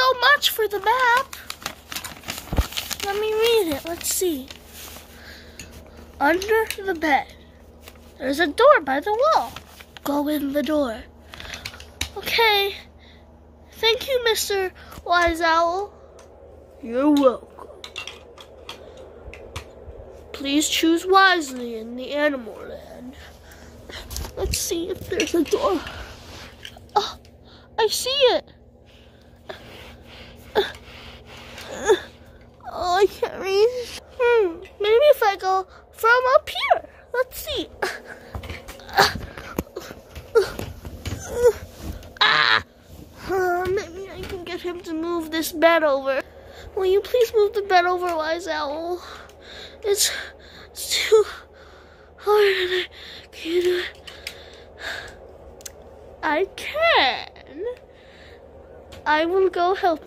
much for the map. Let me read it. Let's see. Under the bed, there's a door by the wall. Go in the door. Okay. Thank you, Mr. Wise Owl. You're welcome. Please choose wisely in the animal land. Let's see if there's a door. Oh, I see it. Oh, I can't reach. Maybe if I go from up here. Let's see. Maybe I can get him to move this bed over. Will you please move the bed over, Wise Owl? It's too hard and I can't do it. I can. I will go help.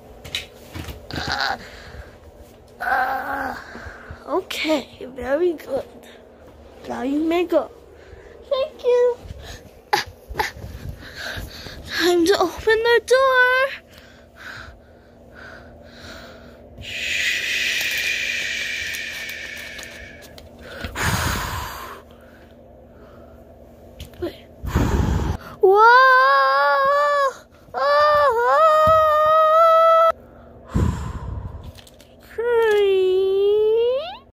Okay, very good. Now you may go. Thank you. Time to open the door.